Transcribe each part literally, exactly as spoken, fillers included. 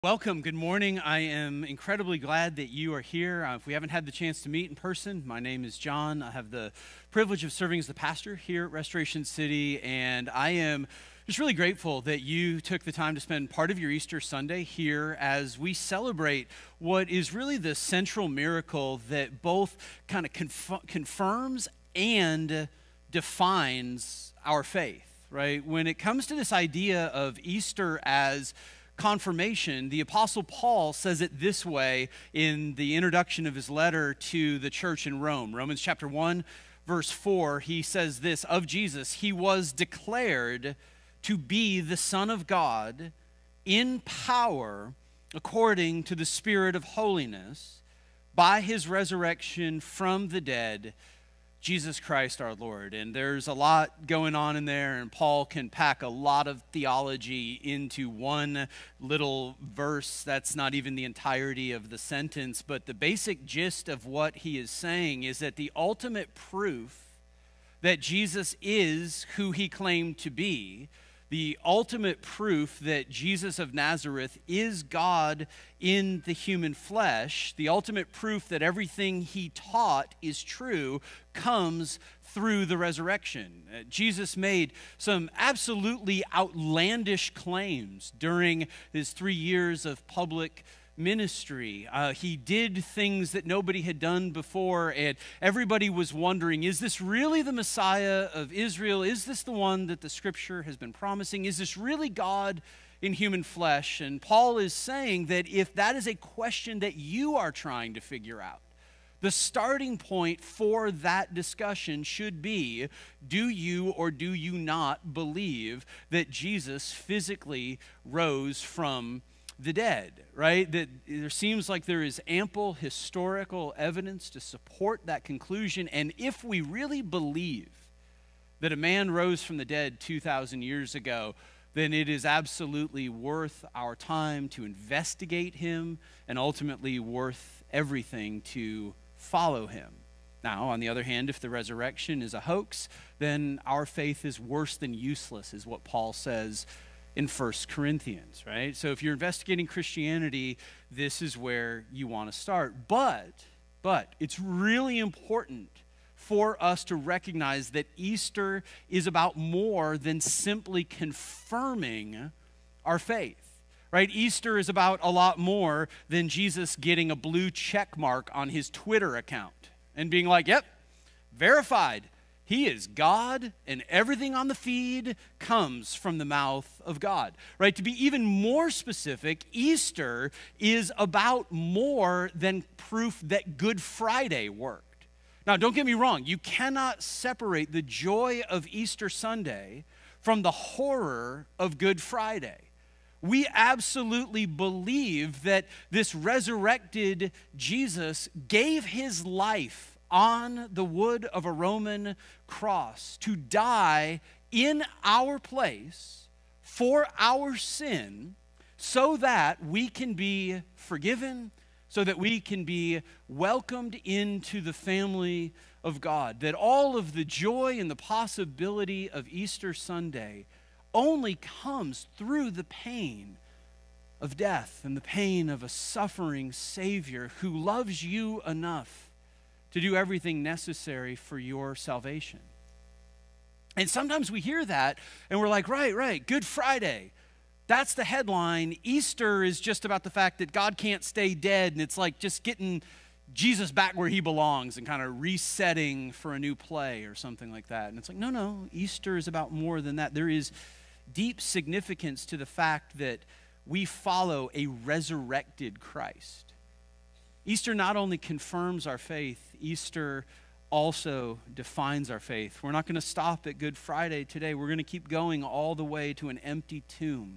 Welcome. Good morning. I am incredibly glad that you are here. Uh, if we haven't had the chance to meet in person, my name is John. I have the privilege of serving as the pastor here at Restoration City, and I am just really grateful that you took the time to spend part of your Easter Sunday here as we celebrate what is really the central miracle that both kind of conf- confirms and defines our faith, right? When it comes to this idea of Easter as confirmation, the Apostle Paul says it this way in the introduction of his letter to the church in Rome. Romans chapter one, verse four, he says this of Jesus: he was declared to be the Son of God in power according to the Spirit of holiness by his resurrection from the dead, Jesus Christ our Lord. And there's a lot going on in there, and Paul can pack a lot of theology into one little verse. That's not even the entirety of the sentence, but the basic gist of what he is saying is that the ultimate proof that Jesus is who he claimed to be, the ultimate proof that Jesus of Nazareth is God in the human flesh, the ultimate proof that everything he taught is true, comes through the resurrection. Uh, Jesus made some absolutely outlandish claims during his three years of public ministry. Uh, he did things that nobody had done before, and everybody was wondering, is this really the Messiah of Israel? Is this the one that the Scripture has been promising? Is this really God in human flesh? And Paul is saying that if that is a question that you are trying to figure out, the starting point for that discussion should be, do you or do you not believe that Jesus physically rose from the dead, right? That there seems like there is ample historical evidence to support that conclusion. And if we really believe that a man rose from the dead two thousand years ago, then it is absolutely worth our time to investigate him and ultimately worth everything to follow him. Now, on the other hand, if the resurrection is a hoax, then our faith is worse than useless, is what Paul says in First Corinthians, right? So if you're investigating Christianity, this is where you want to start. But, but it's really important for us to recognize that Easter is about more than simply confirming our faith, right? Easter is about a lot more than Jesus getting a blue check mark on his Twitter account and being like, yep, verified. He is God, and everything on the feed comes from the mouth of God, right? To be even more specific, Easter is about more than proof that Good Friday worked. Now, don't get me wrong. You cannot separate the joy of Easter Sunday from the horror of Good Friday. We absolutely believe that this resurrected Jesus gave his life on the wood of a Roman cross to die in our place for our sin so that we can be forgiven, so that we can be welcomed into the family of God. That all of the joy and the possibility of Easter Sunday only comes through the pain of death and the pain of a suffering Savior who loves you enough to do everything necessary for your salvation. And sometimes we hear that and we're like, right, right, Good Friday. That's the headline. Easter is just about the fact that God can't stay dead, and it's like just getting Jesus back where he belongs and kind of resetting for a new play or something like that. And it's like, no, no, Easter is about more than that. There is deep significance to the fact that we follow a resurrected Christ. Easter not only confirms our faith, Easter also defines our faith. We're not going to stop at Good Friday today. We're going to keep going all the way to an empty tomb.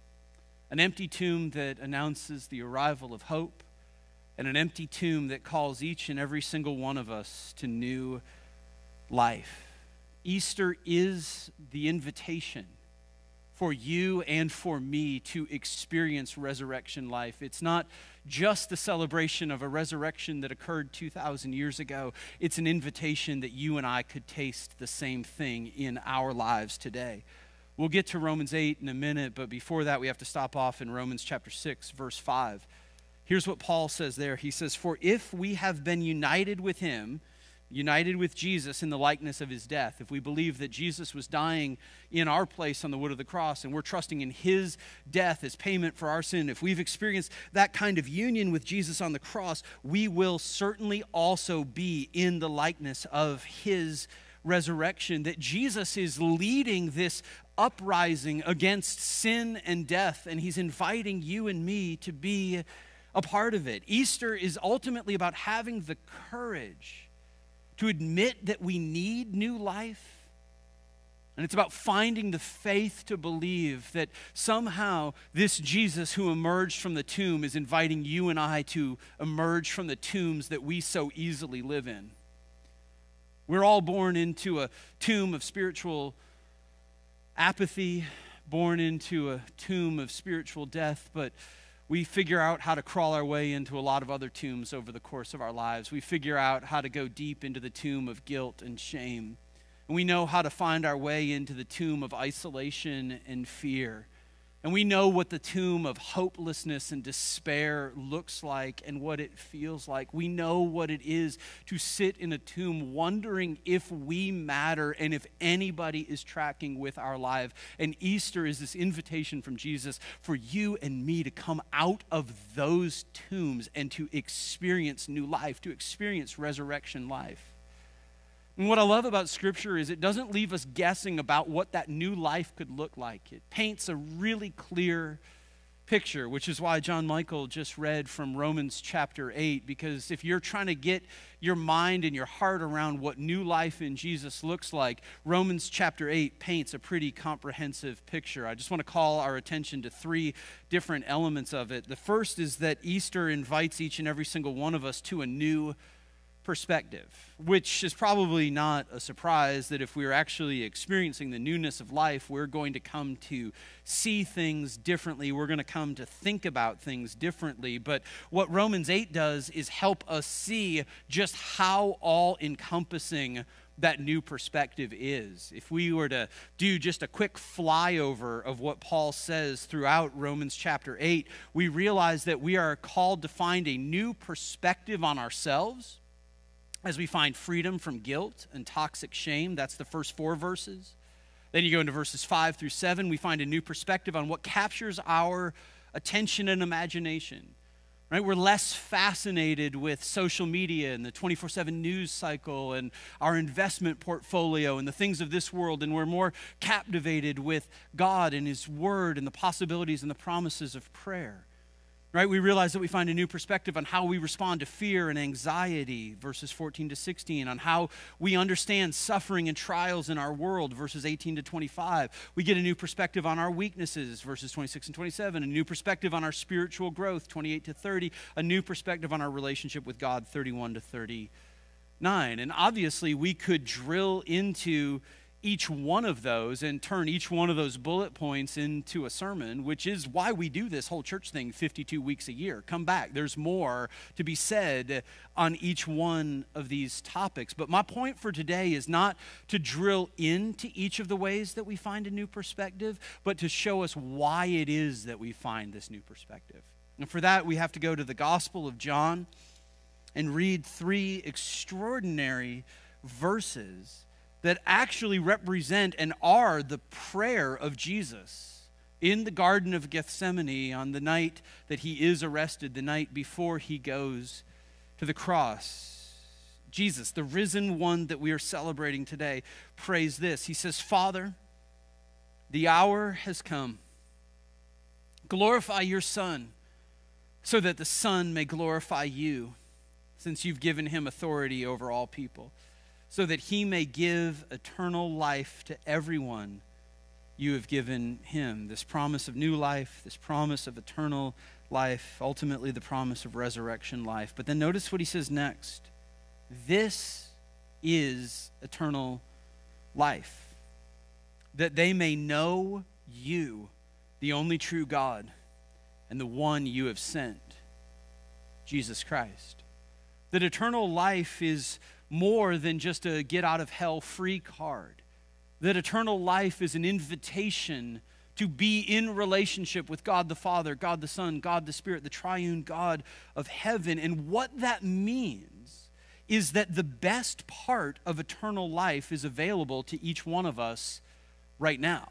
An empty tomb that announces the arrival of hope, and an empty tomb that calls each and every single one of us to new life. Easter is the invitation for you and for me to experience resurrection life. It's not just the celebration of a resurrection that occurred two thousand years ago. It's an invitation that you and I could taste the same thing in our lives today. We'll get to Romans eight in a minute, but before that, we have to stop off in Romans chapter six, verse five. Here's what Paul says there. He says, "For if we have been united with him," united with Jesus in the likeness of his death, if we believe that Jesus was dying in our place on the wood of the cross and we're trusting in his death as payment for our sin, if we've experienced that kind of union with Jesus on the cross, we will certainly also be in the likeness of his resurrection. That Jesus is leading this uprising against sin and death, and he's inviting you and me to be a part of it. Easter is ultimately about having the courage to admit that we need new life. And it's about finding the faith to believe that somehow this Jesus who emerged from the tomb is inviting you and I to emerge from the tombs that we so easily live in. We're all born into a tomb of spiritual apathy, born into a tomb of spiritual death, but we figure out how to crawl our way into a lot of other tombs over the course of our lives. We figure out how to go deep into the tomb of guilt and shame. And we know how to find our way into the tomb of isolation and fear. And we know what the tomb of hopelessness and despair looks like and what it feels like. We know what it is to sit in a tomb wondering if we matter and if anybody is tracking with our life. And Easter is this invitation from Jesus for you and me to come out of those tombs and to experience new life, to experience resurrection life. And what I love about Scripture is it doesn't leave us guessing about what that new life could look like. It paints a really clear picture, which is why John Michael just read from Romans chapter eight, because if you're trying to get your mind and your heart around what new life in Jesus looks like, Romans chapter eight paints a pretty comprehensive picture. I just want to call our attention to three different elements of it. The first is that Easter invites each and every single one of us to a new perspective, which is probably not a surprise that if we're actually experiencing the newness of life, we're going to come to see things differently. We're going to come to think about things differently. But what Romans eight does is help us see just how all-encompassing that new perspective is. If we were to do just a quick flyover of what Paul says throughout Romans chapter eight, we realize that we are called to find a new perspective on ourselves as we find freedom from guilt and toxic shame. That's the first four verses. Then you go into verses five through seven, we find a new perspective on what captures our attention and imagination. Right? We're less fascinated with social media and the twenty-four seven news cycle and our investment portfolio and the things of this world, and we're more captivated with God and His Word and the possibilities and the promises of prayer. Right? We realize that we find a new perspective on how we respond to fear and anxiety, verses fourteen to sixteen, on how we understand suffering and trials in our world, verses eighteen to twenty-five. We get a new perspective on our weaknesses, verses twenty-six and twenty-seven, a new perspective on our spiritual growth, twenty-eight to thirty, a new perspective on our relationship with God, thirty-one to thirty-nine. And obviously, we could drill into each one of those and turn each one of those bullet points into a sermon, which is why we do this whole church thing fifty-two weeks a year. Come back. There's more to be said on each one of these topics. But my point for today is not to drill into each of the ways that we find a new perspective, but to show us why it is that we find this new perspective. And for that, we have to go to the Gospel of John and read three extraordinary verses that actually represent and are the prayer of Jesus in the Garden of Gethsemane on the night that he is arrested, the night before he goes to the cross. Jesus, the risen one that we are celebrating today, prays this. He says, "Father, the hour has come. Glorify your Son, so that the Son may glorify you, since you've given him authority over all people, so that he may give eternal life to everyone you have given him." This promise of new life, this promise of eternal life, ultimately the promise of resurrection life. But then notice what he says next. This is eternal life, that they may know you, the only true God, and the one you have sent, Jesus Christ. That eternal life is more than just a get out of hell free card. that eternal life is an invitation to be in relationship with God the Father, God the Son, God the Spirit, the triune God of heaven. And what that means is that the best part of eternal life is available to each one of us right now.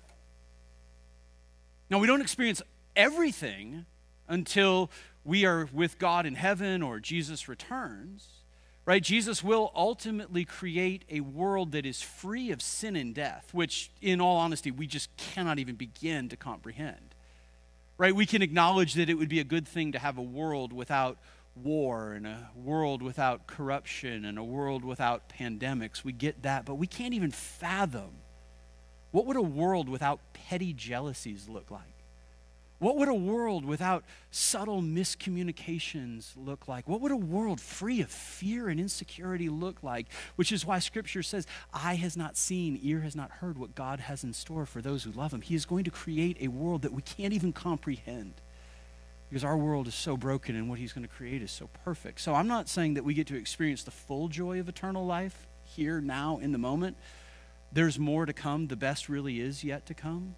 Now, we don't experience everything until we are with God in heaven or Jesus returns, right? Jesus will ultimately create a world that is free of sin and death, which, in all honesty, we just cannot even begin to comprehend, right? We can acknowledge that it would be a good thing to have a world without war and a world without corruption and a world without pandemics. We get that, but we can't even fathom what would a world without petty jealousies look like? What would a world without subtle miscommunications look like? What would a world free of fear and insecurity look like? Which is why Scripture says, eye has not seen, ear has not heard what God has in store for those who love him. He is going to create a world that we can't even comprehend because our world is so broken and what he's going to create is so perfect. So I'm not saying that we get to experience the full joy of eternal life here, now, in the moment. There's more to come. The best really is yet to come.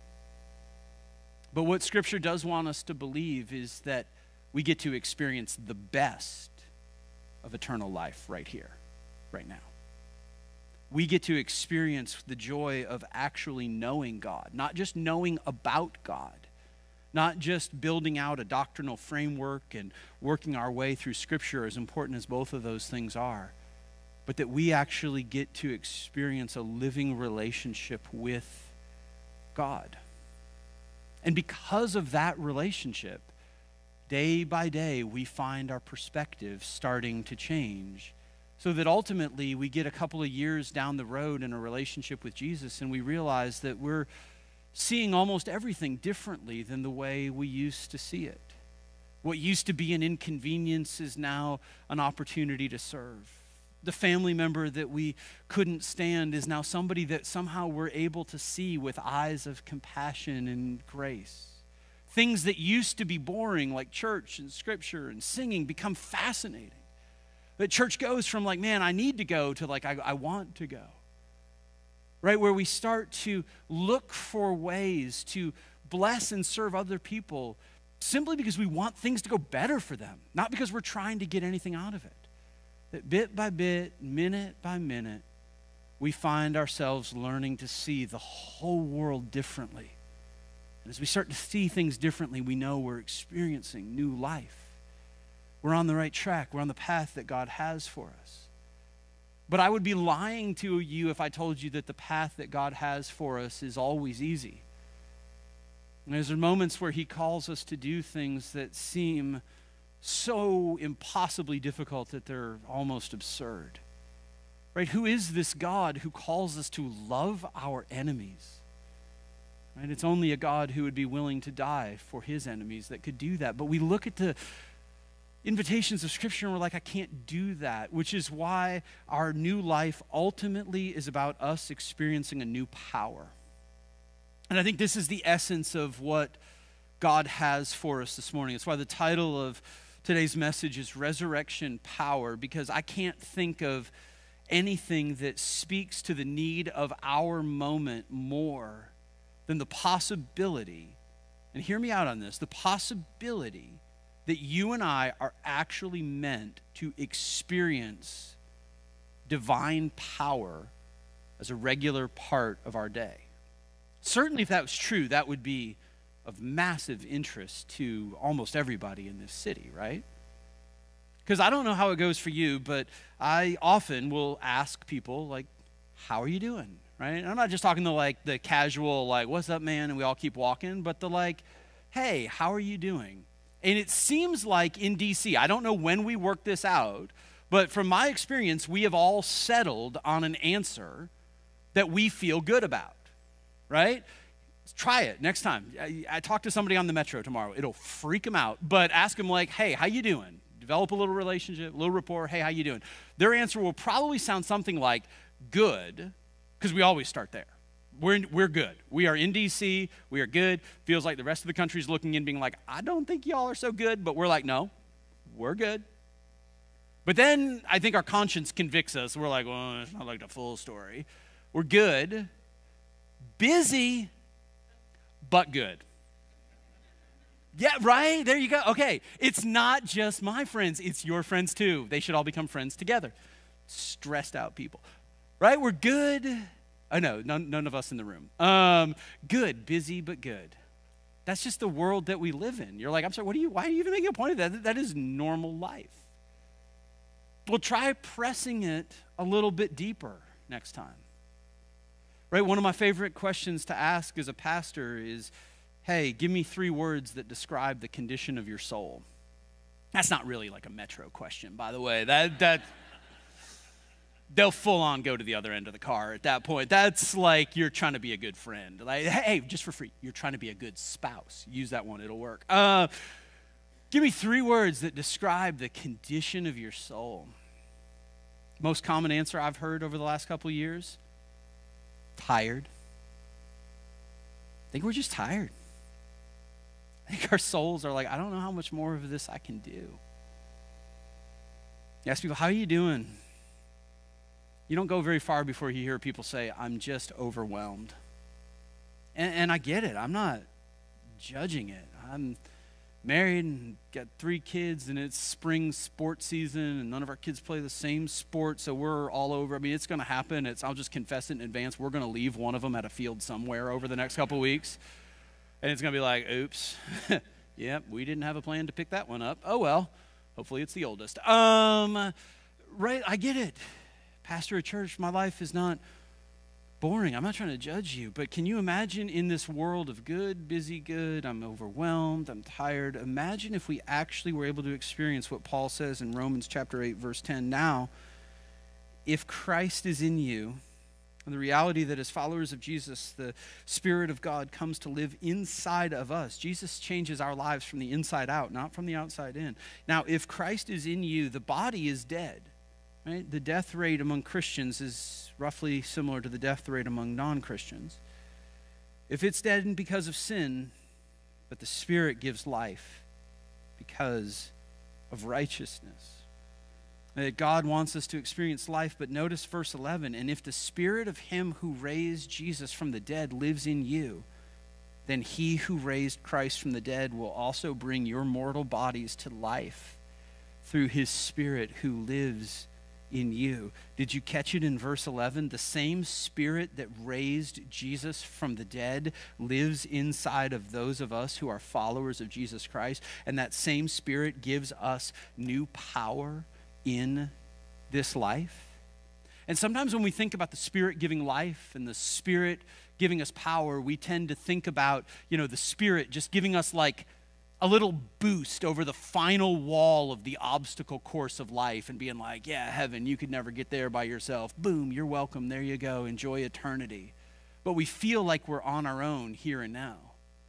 But what Scripture does want us to believe is that we get to experience the best of eternal life right here, right now. We get to experience the joy of actually knowing God, not just knowing about God, not just building out a doctrinal framework and working our way through Scripture, as important as both of those things are, but that we actually get to experience a living relationship with God. And because of that relationship, day by day, we find our perspective starting to change so that ultimately we get a couple of years down the road in a relationship with Jesus and we realize that we're seeing almost everything differently than the way we used to see it. What used to be an inconvenience is now an opportunity to serve. The family member that we couldn't stand is now somebody that somehow we're able to see with eyes of compassion and grace. Things that used to be boring, like church and Scripture and singing, become fascinating. That church goes from like, man, I need to go, to like, I, I want to go. Right? Where we start to look for ways to bless and serve other people simply because we want things to go better for them, not because we're trying to get anything out of it. That bit by bit, minute by minute, we find ourselves learning to see the whole world differently. And as we start to see things differently, we know we're experiencing new life. We're on the right track. We're on the path that God has for us. But I would be lying to you if I told you that the path that God has for us is always easy. And there's moments where he calls us to do things that seem so impossibly difficult that they're almost absurd. Right? Who is this God who calls us to love our enemies? Right? It's only a God who would be willing to die for his enemies that could do that. But we look at the invitations of Scripture and we're like, I can't do that, which is why our new life ultimately is about us experiencing a new power. And I think this is the essence of what God has for us this morning. It's why the title of today's message is Resurrection Power, because I can't think of anything that speaks to the need of our moment more than the possibility, and hear me out on this, the possibility that you and I are actually meant to experience divine power as a regular part of our day. Certainly if that was true, that would be of massive interest to almost everybody in this city, right? Because I don't know how it goes for you, but I often will ask people, like, how are you doing, right? And I'm not just talking to, like, the casual, like, what's up, man, and we all keep walking, but the, like, hey, how are you doing? And it seems like in D C, I don't know when we work this out, but from my experience, we have all settled on an answer that we feel good about, right? Try it next time. I, I talk to somebody on the metro tomorrow. It'll freak them out. But ask them like, hey, how you doing? Develop a little relationship, a little rapport. Hey, how you doing? Their answer will probably sound something like, good, because we always start there. We're, in, we're good. We are in D C. We are good. Feels like the rest of the country is looking in being like, I don't think y'all are so good. But we're like, no, we're good. But then I think our conscience convicts us. We're like, well, it's not like the full story. We're good. busy, but good. Yeah, right? There you go. Okay, it's not just my friends, it's your friends too. They should all become friends together. Stressed out people, right? We're good. I know, none, none of us in the room. Um, good, busy, but good. That's just the world that we live in. You're like, I'm sorry, what are you, why are you even making a point of that? That is normal life. Well, try pressing it a little bit deeper next time. Right? One of my favorite questions to ask as a pastor is, hey, give me three words that describe the condition of your soul. That's not really like a Metro question, by the way. That that they'll full on go to the other end of the car at that point. That's like you're trying to be a good friend. Like, hey, just for free, you're trying to be a good spouse. Use that one, it'll work. Uh, give me three words that describe the condition of your soul. Most common answer I've heard over the last couple of years, tired. I think we're just tired. I think our souls are like, I don't know how much more of this I can do. You ask people, how are you doing? You don't go very far before you hear people say, I'm just overwhelmed. And, and I get it. I'm not judging it. I'm married and got three kids, and it's spring sports season, and none of our kids play the same sport, so we're all over. I mean, it's going to happen. It's, I'll just confess it in advance. We're going to leave one of them at a field somewhere over the next couple weeks. And it's going to be like, oops, yep, we didn't have a plan to pick that one up. Oh, well, hopefully it's the oldest. Um, right, I get it. Pastor of church, my life is not boring. I'm not trying to judge you, but can you imagine in this world of good, busy, good, I'm overwhelmed, I'm tired. Imagine if we actually were able to experience what Paul says in Romans chapter eight, verse ten. Now, if Christ is in you, and the reality that as followers of Jesus, the Spirit of God comes to live inside of us. Jesus changes our lives from the inside out, not from the outside in. Now, if Christ is in you, the body is dead. Right? The death rate among Christians is roughly similar to the death rate among non-Christians. If it's dead because of sin, but the Spirit gives life because of righteousness. That God wants us to experience life, but notice verse eleven, and if the Spirit of him who raised Jesus from the dead lives in you, then he who raised Christ from the dead will also bring your mortal bodies to life through his Spirit who lives in you. Did you catch it in verse eleven? The same Spirit that raised Jesus from the dead lives inside of those of us who are followers of Jesus Christ, and that same Spirit gives us new power in this life. And sometimes when we think about the Spirit giving life and the Spirit giving us power, we tend to think about, you know, the Spirit just giving us like a little boost over the final wall of the obstacle course of life and being like, yeah, heaven, you could never get there by yourself. Boom, you're welcome. There you go. Enjoy eternity. But we feel like we're on our own here and now.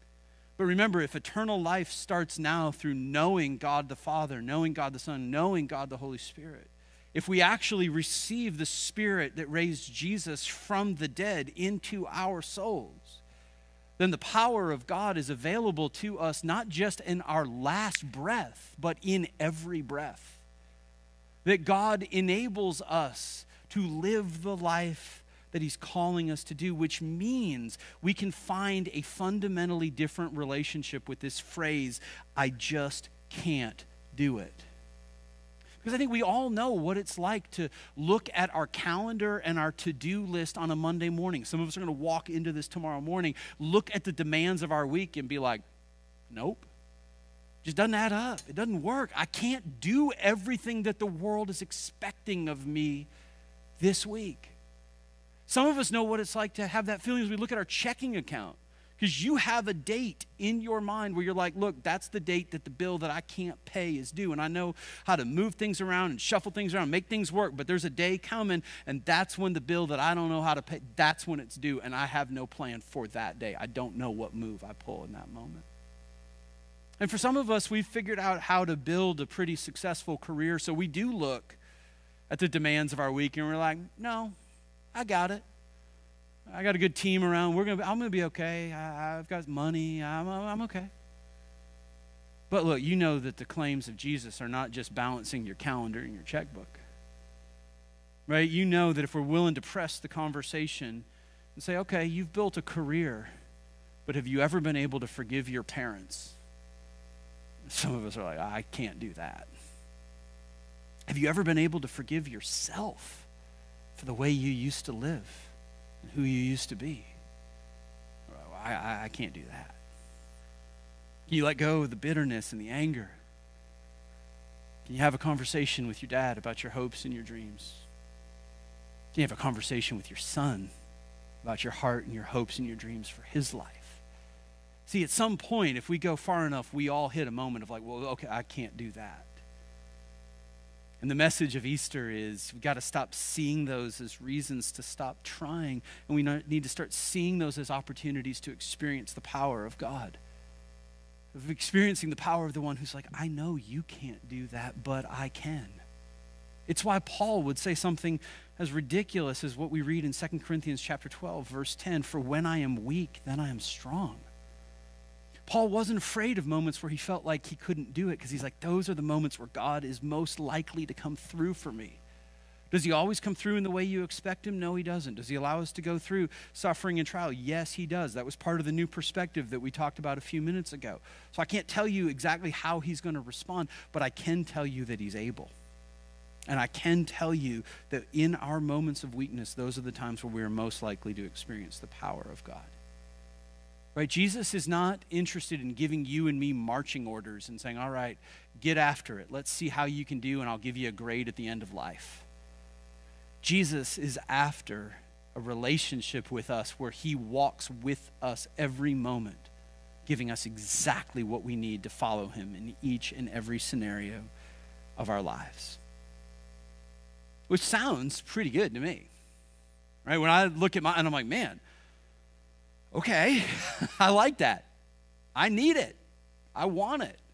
But remember, if eternal life starts now through knowing God the Father, knowing God the Son, knowing God the Holy Spirit, if we actually receive the Spirit that raised Jesus from the dead into our souls, then the power of God is available to us not just in our last breath, but in every breath. That God enables us to live the life that he's calling us to do, which means we can find a fundamentally different relationship with this phrase, I just can't do it. Because I think we all know what it's like to look at our calendar and our to-do list on a Monday morning. Some of us are going to walk into this tomorrow morning, look at the demands of our week and be like, nope, just doesn't add up. It doesn't work. I can't do everything that the world is expecting of me this week. Some of us know what it's like to have that feeling as we look at our checking account, because you have a date in your mind where you're like, look, that's the date that the bill that I can't pay is due. And I know how to move things around and shuffle things around, make things work, but there's a day coming, and that's when the bill that I don't know how to pay, that's when it's due, and I have no plan for that day. I don't know what move I pull in that moment. And for some of us, we've figured out how to build a pretty successful career, so we do look at the demands of our week, and we're like, no, I got it. I got a good team around. We're gonna. I'm gonna be okay. I, I've got money. I'm. I'm okay. But look, you know that the claims of Jesus are not just balancing your calendar and your checkbook, right? You know that if we're willing to press the conversation, and say, okay, you've built a career, but have you ever been able to forgive your parents? Some of us are like, I can't do that. Have you ever been able to forgive yourself for the way you used to live and who you used to be? I, I, I can't do that. Can you let go of the bitterness and the anger? Can you have a conversation with your dad about your hopes and your dreams? Can you have a conversation with your son about your heart and your hopes and your dreams for his life? See, at some point, if we go far enough, we all hit a moment of like, well, okay, I can't do that. And the message of Easter is we've got to stop seeing those as reasons to stop trying, and we need to start seeing those as opportunities to experience the power of God. Of experiencing the power of the one who's like, I know you can't do that, but I can. It's why Paul would say something as ridiculous as what we read in Second Corinthians chapter twelve, verse ten, for when I am weak, then I am strong. Paul wasn't afraid of moments where he felt like he couldn't do it because he's like, those are the moments where God is most likely to come through for me. Does he always come through in the way you expect him? No, he doesn't. Does he allow us to go through suffering and trial? Yes, he does. That was part of the new perspective that we talked about a few minutes ago. So I can't tell you exactly how he's going to respond, but I can tell you that he's able. And I can tell you that in our moments of weakness, those are the times where we are most likely to experience the power of God. Right? Jesus is not interested in giving you and me marching orders and saying, all right, get after it. Let's see how you can do, and I'll give you a grade at the end of life. Jesus is after a relationship with us where he walks with us every moment, giving us exactly what we need to follow him in each and every scenario of our lives. Which sounds pretty good to me. Right? When I look at my, and I'm like, man, okay, I like that. I need it. I want it.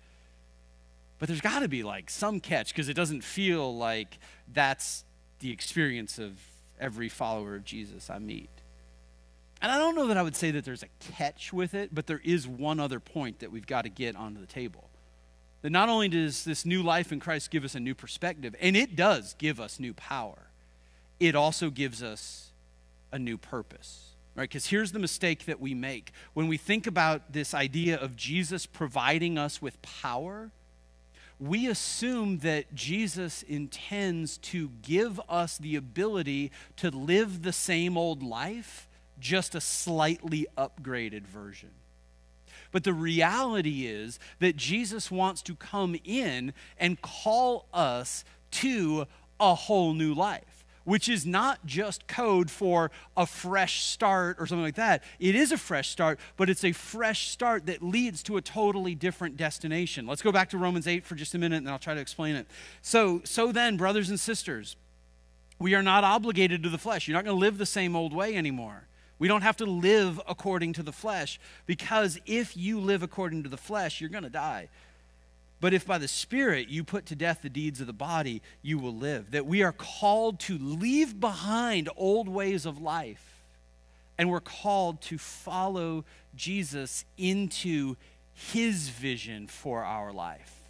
But there's got to be like some catch, because it doesn't feel like that's the experience of every follower of Jesus I meet. And I don't know that I would say that there's a catch with it, but there is one other point that we've got to get onto the table. That not only does this new life in Christ give us a new perspective, and it does give us new power, it also gives us a new purpose. Right? Because here's the mistake that we make. When we think about this idea of Jesus providing us with power, we assume that Jesus intends to give us the ability to live the same old life, just a slightly upgraded version. But the reality is that Jesus wants to come in and call us to a whole new life, which is not just code for a fresh start or something like that. It is a fresh start, but it's a fresh start that leads to a totally different destination. Let's go back to Romans eight for just a minute, and I'll try to explain it. So, so then, brothers and sisters, we are not obligated to the flesh. You're not going to live the same old way anymore. We don't have to live according to the flesh, because if you live according to the flesh, you're going to die. But if by the Spirit you put to death the deeds of the body, you will live. That we are called to leave behind old ways of life, and we're called to follow Jesus into his vision for our life,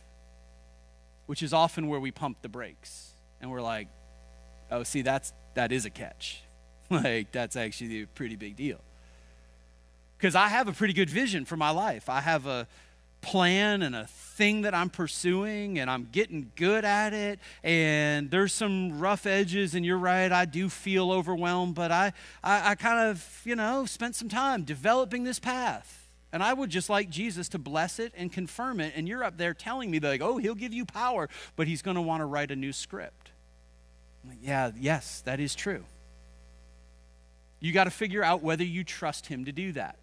which is often where we pump the brakes. And we're like, oh, see, that's, that is a catch. Like, that's actually a pretty big deal. Because I have a pretty good vision for my life. I have a plan and a thing that I'm pursuing, and I'm getting good at it, and there's some rough edges, and you're right, I do feel overwhelmed, but I, I, I kind of, you know, spent some time developing this path. And I would just like Jesus to bless it and confirm it, and you're up there telling me, like, oh, he'll give you power, but he's going to want to write a new script. I'm like, yeah, yes, that is true. You got to figure out whether you trust him to do that.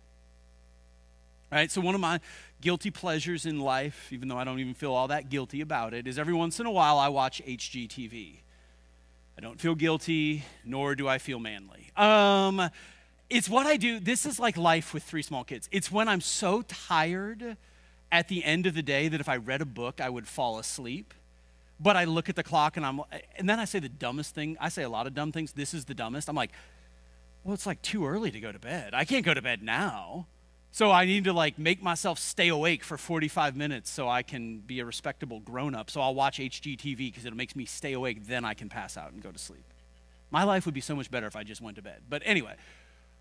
All right, so one of my guilty pleasures in life, even though I don't even feel all that guilty about it, is every once in a while I watch H G T V. I don't feel guilty, nor do I feel manly. Um, it's what I do. This is like life with three small kids. It's when I'm so tired at the end of the day that if I read a book, I would fall asleep. But I look at the clock, and I'm, and then I say the dumbest thing. I say a lot of dumb things. This is the dumbest. I'm like, well, it's like too early to go to bed. I can't go to bed now. So I need to like make myself stay awake for forty-five minutes so I can be a respectable grown-up. So I'll watch H G T V because it makes me stay awake. Then I can pass out and go to sleep. My life would be so much better if I just went to bed. But anyway,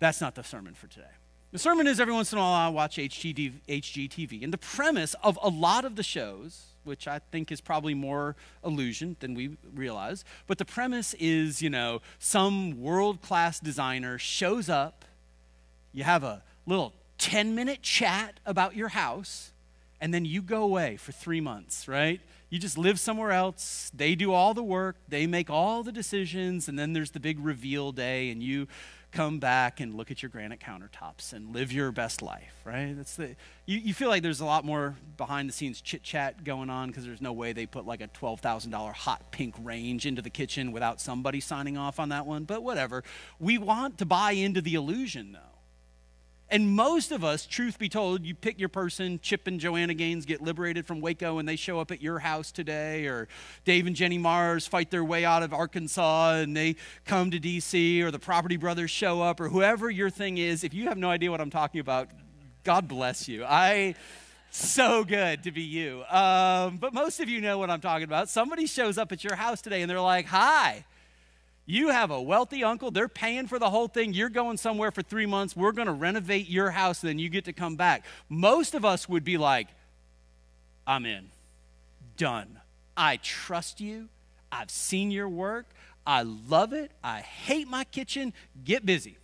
That's not the sermon for today. The sermon is every once in a while I watch H G T V. And the premise of a lot of the shows, which I think is probably more illusion than we realize, but the premise is, you know, some world-class designer shows up, you have a little ten-minute chat about your house, and then you go away for three months, right? You just live somewhere else. They do all the work. They make all the decisions, and then there's the big reveal day, and you come back and look at your granite countertops and live your best life, right? That's the you, you feel like there's a lot more behind-the-scenes chit-chat going on because there's no way they put like a twelve thousand dollars hot pink range into the kitchen without somebody signing off on that one, but whatever. We want to buy into the illusion, though. And most of us, truth be told, you pick your person, Chip and Joanna Gaines get liberated from Waco and they show up at your house today, or Dave and Jenny Mars fight their way out of Arkansas and they come to D C, or the Property Brothers show up, or whoever your thing is. If you have no idea what I'm talking about, God bless you. I, so good to be you. Um, but most of you know what I'm talking about. Somebody shows up at your house today and they're like, hi. You have a wealthy uncle. They're paying for the whole thing. You're going somewhere for three months. We're going to renovate your house, and then you get to come back. Most of us would be like, I'm in. Done. I trust you. I've seen your work. I love it. I hate my kitchen. Get busy.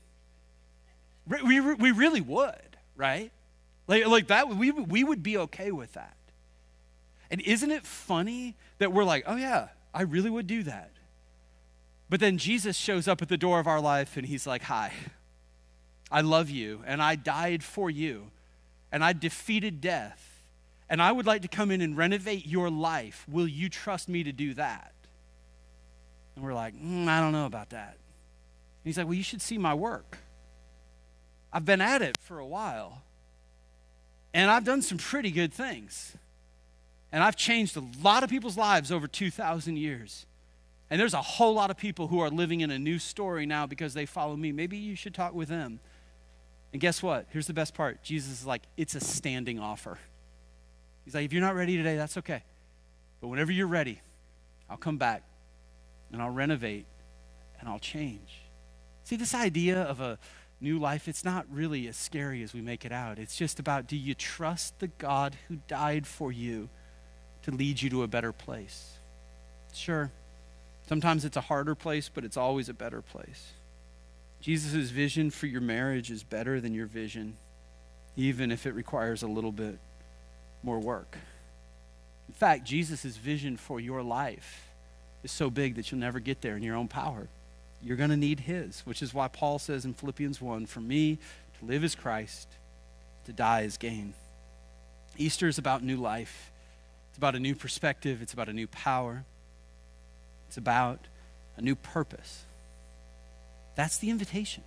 We, we, we really would, right? Like, like that, we, we would be okay with that. And isn't it funny that we're like, oh yeah, I really would do that. But then Jesus shows up at the door of our life and he's like, hi, I love you and I died for you and I defeated death and I would like to come in and renovate your life. Will you trust me to do that? And we're like, mm, I don't know about that. And he's like, well, you should see my work. I've been at it for a while and I've done some pretty good things. And I've changed a lot of people's lives over two thousand years. And there's a whole lot of people who are living in a new story now because they follow me. Maybe you should talk with them. And guess what? Here's the best part. Jesus is like, it's a standing offer. He's like, if you're not ready today, that's okay. But whenever you're ready, I'll come back and I'll renovate and I'll change. See, this idea of a new life, it's not really as scary as we make it out. It's just about, do you trust the God who died for you to lead you to a better place? Sure. Sometimes it's a harder place, but it's always a better place. Jesus' vision for your marriage is better than your vision, even if it requires a little bit more work. In fact, Jesus' vision for your life is so big that you'll never get there in your own power. You're going to need his, which is why Paul says in Philippians one, for me, to live is Christ, to die is gain. Easter is about new life. It's about a new perspective. It's about a new power. It's about a new purpose. That's the invitation.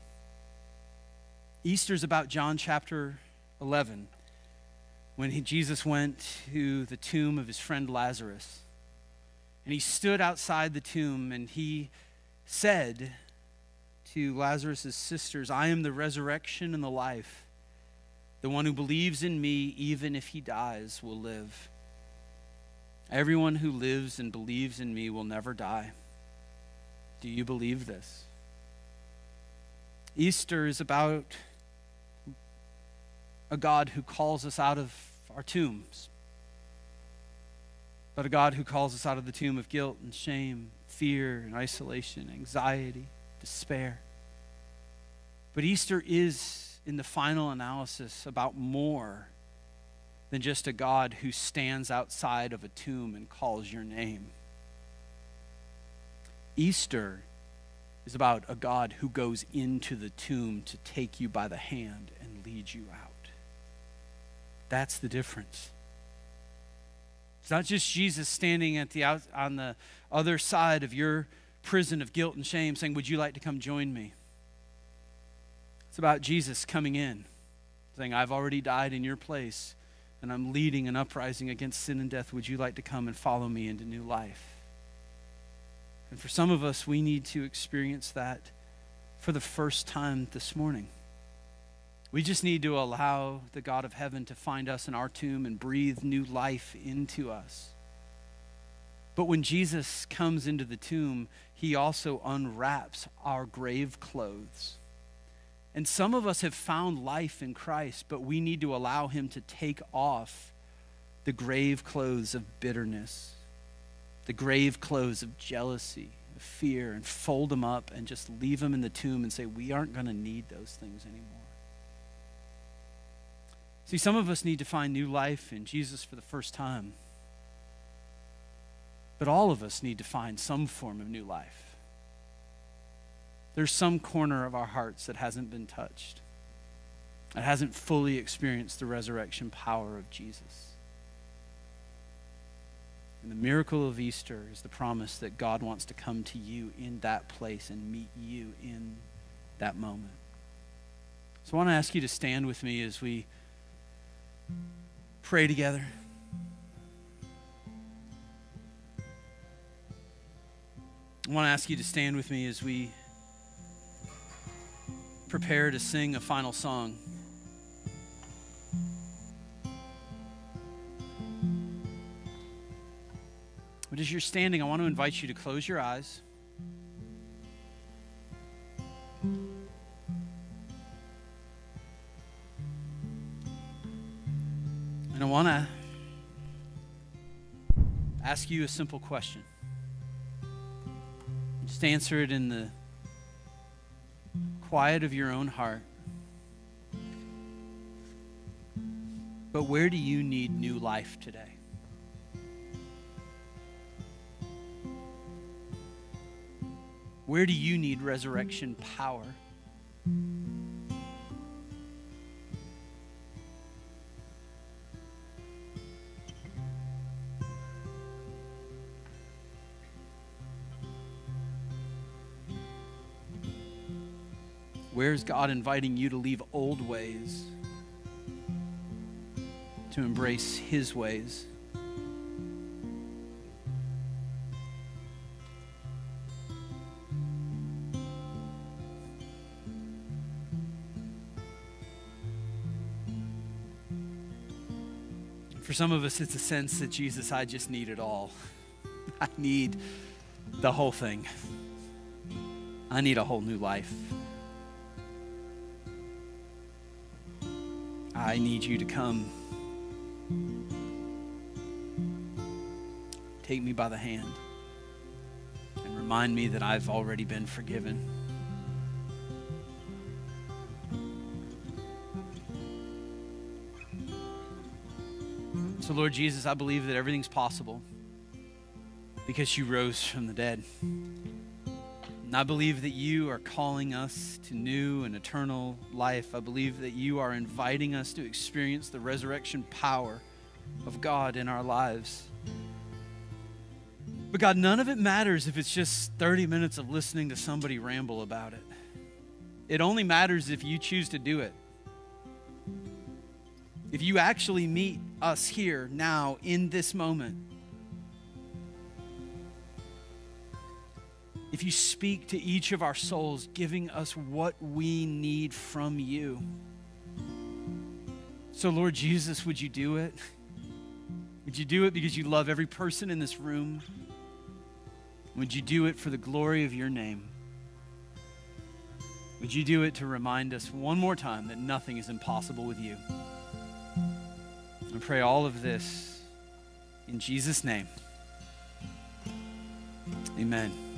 Easter's about John chapter eleven, when he, Jesus went to the tomb of his friend Lazarus. And he stood outside the tomb and he said to Lazarus' sisters, I am the resurrection and the life. The one who believes in me, even if he dies, will live. Everyone who lives and believes in me will never die. Do you believe this? Easter is about a God who calls us out of our tombs, but a God who calls us out of the tomb of guilt and shame, fear and isolation, anxiety, despair. But Easter is, in the final analysis, about more than just a God who stands outside of a tomb and calls your name. Easter is about a God who goes into the tomb to take you by the hand and lead you out. That's the difference. It's not just Jesus standing at the out, on the other side of your prison of guilt and shame saying, would you like to come join me? It's about Jesus coming in, saying, I've already died in your place, and I'm leading an uprising against sin and death. Would you like to come and follow me into new life? And for some of us, we need to experience that for the first time this morning. We just need to allow the God of heaven to find us in our tomb and breathe new life into us. But when Jesus comes into the tomb, he also unwraps our grave clothes. And some of us have found life in Christ, but we need to allow him to take off the grave clothes of bitterness, the grave clothes of jealousy, of fear, and fold them up and just leave them in the tomb and say, we aren't going to need those things anymore. See, some of us need to find new life in Jesus for the first time. But all of us need to find some form of new life. There's some corner of our hearts that hasn't been touched, that hasn't fully experienced the resurrection power of Jesus. And the miracle of Easter is the promise that God wants to come to you in that place and meet you in that moment. So I want to ask you to stand with me as we pray together. I want to ask you to stand with me as we prepare to sing a final song. But as you're standing, I want to invite you to close your eyes. And I want to ask you a simple question. Just answer it in the quiet of your own heart. But where do you need new life today? Where do you need resurrection power? Where's God inviting you to leave old ways to embrace his ways? For some of us, it's a sense that, Jesus, I just need it all. I need the whole thing. I need a whole new life. I need you to come. Take me by the hand and remind me that I've already been forgiven. So, Lord Jesus, I believe that everything's possible because you rose from the dead. And I believe that you are calling us to new and eternal life. I believe that you are inviting us to experience the resurrection power of God in our lives. But God, none of it matters if it's just thirty minutes of listening to somebody ramble about it. It only matters if you choose to do it. If you actually meet us here now in this moment. If you speak to each of our souls, giving us what we need from you. So, Lord Jesus, would you do it? Would you do it because you love every person in this room? Would you do it for the glory of your name? Would you do it to remind us one more time that nothing is impossible with you? I pray all of this in Jesus' name. Amen.